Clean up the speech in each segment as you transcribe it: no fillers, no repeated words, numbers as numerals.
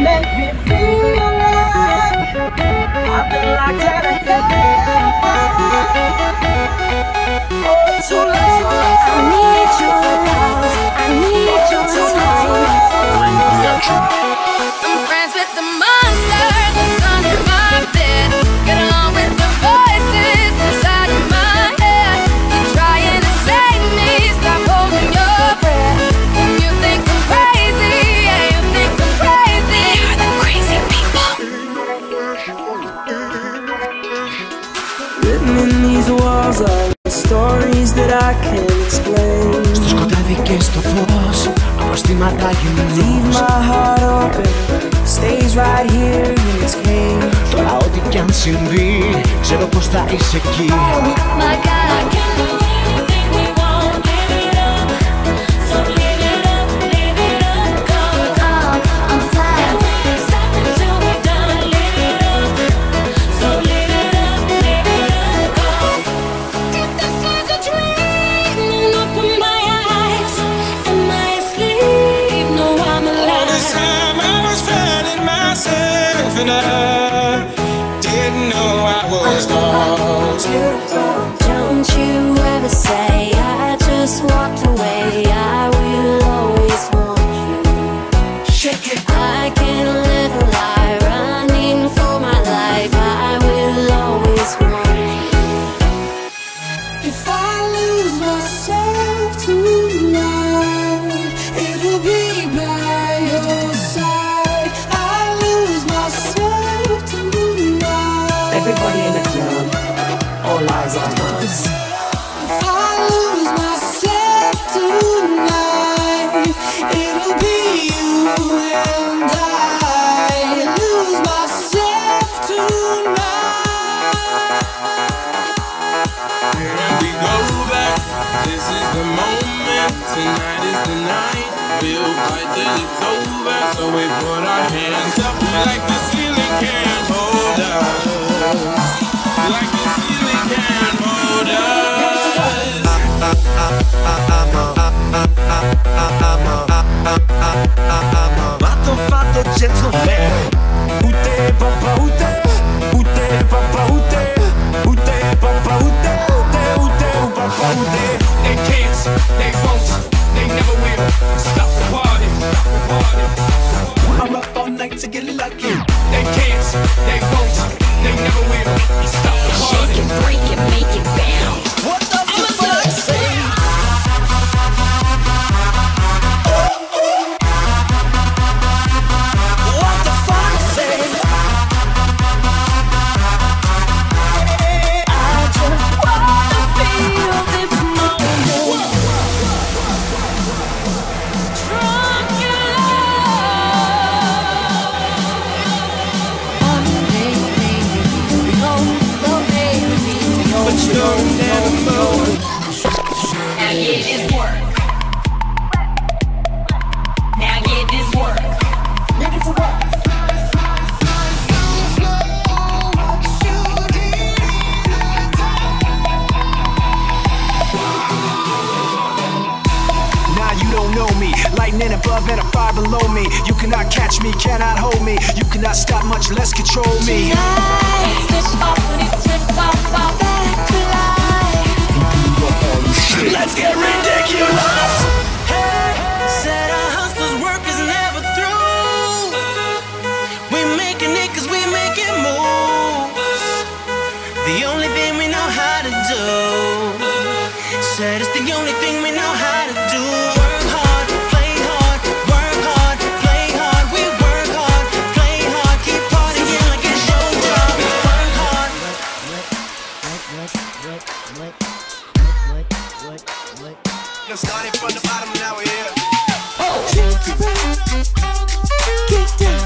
make me feel like I've been locked out of heaven for too long. I need your love, I need your time. Bring the action. I'm friends with the monster that's under my bed. Get along with the voices inside of my head. You're trying to save me, stop holding your breath. And you think I'm crazy, yeah, you think I'm crazy. You're the crazy people. Written in these walls are the stories that I can't explain. Στο σκοτάδι και στο φως, αποστήματα γυμνούς. Leave my heart open, stays right here in its cage. Τώρα ό,τι κι αν συμβεί, ξέρω πως θα είσαι εκεί. My God, I can do anything we want. Live it up, so live it up, go. I'm fly. And we ain't stopping till we're done. Live it up, so live it up, go. If this is a dream, then open my eyes. Am I asleep? No, I'm alive. All this time I was finding myself and I didn't know I was lost. Don't you ever say I just walked away. I will always want you. Shake it. I can't live a lie, running for my life. I will always want you. If I lose myself tonight, it'll be by your side. I lose myself tonight. Everybody in the club, all eyes on us. If I lose myself tonight, it'll be you and I. Lose myself tonight. And we go back, this is the moment, tonight is the night. We'll fight till it's over, so we put our hands up like the ceiling can't hold us. Like the ceiling can't hold us. Fatto gentleman. Ute papa ute, ute papa ute, ute papa ute, ute papa ute. They can't, they won't, they never will stop the party. I'm up all night to get lucky. They can't, they won't, they never will stop the party. Shake it, break it, make it bounce. What does the fuck say? What the fuck say? I just wanna feel this moment. Drunk in love. But you don't never know. Now get this work. Now get this work. Now you don't know me, lightning above and a fire below me. You cannot catch me, cannot hold me. You cannot stop, much less control me. Let's get ridiculous. Hey, said our hustlers' work is never through. We making it 'cause we making moves. The only thing we know how to do. Said it's the only thing we know how to do. Work hard, play hard, work hard, play hard. We work hard, play hard, keep partying like it's your job. Work hard. Let's start it from the bottom, now we're here. Get down.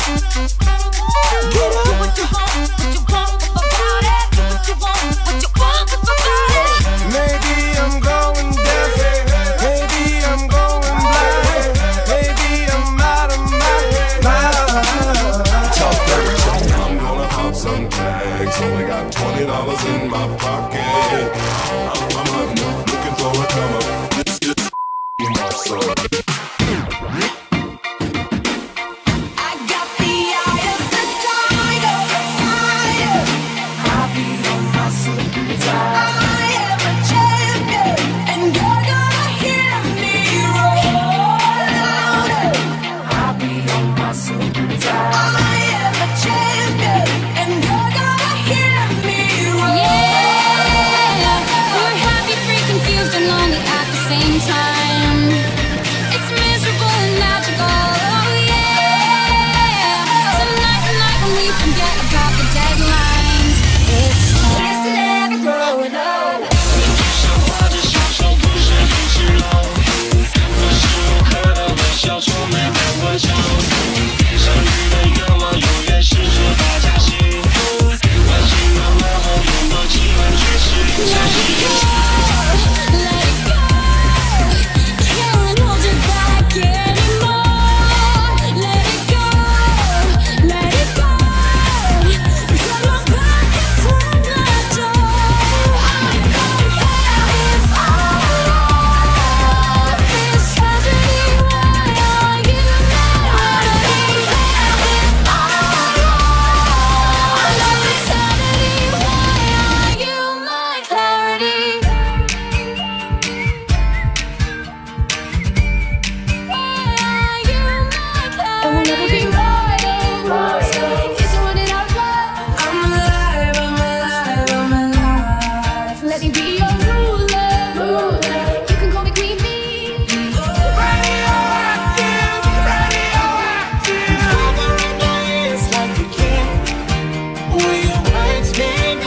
Get up. What you want about it? What you want about it? Maybe I'm going deaf, maybe I'm going blind, maybe I'm out of my mind. Talk dirty, I'm gonna pop some tags. Only got $20 in my pocket. I'm looking for a come up. This is my son. I got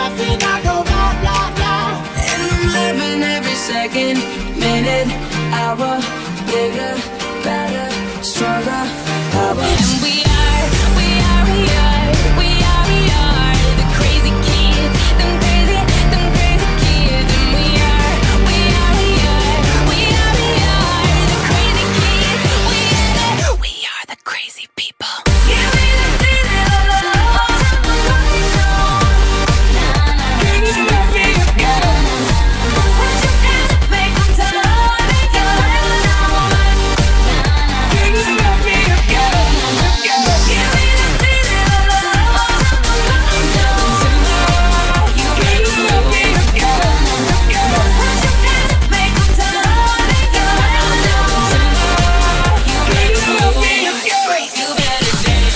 think I go round, round, round. And I'm living every second, minute, hour, bigger, better, stronger, power. And we are the crazy kids, them crazy kids. And we are the crazy kids. We are the crazy people. Give me the feeling of love. Can you let me go? What you gotta make them tell me you're alone. Can you let me go? Give me the feeling of love. Can you let me go? What you gotta make them tell me you're alone. Can you let me go? You better dance.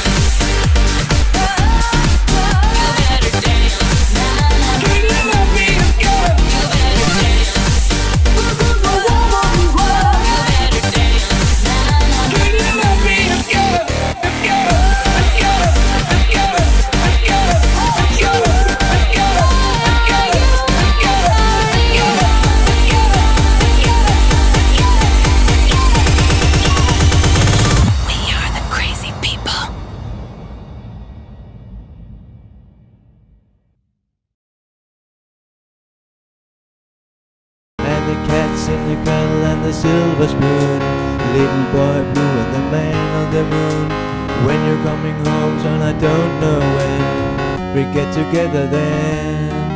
And the cats in the cradle and the silver spoon, little boy blue and the man on the moon. When you're coming home, son, I don't know when we get together then.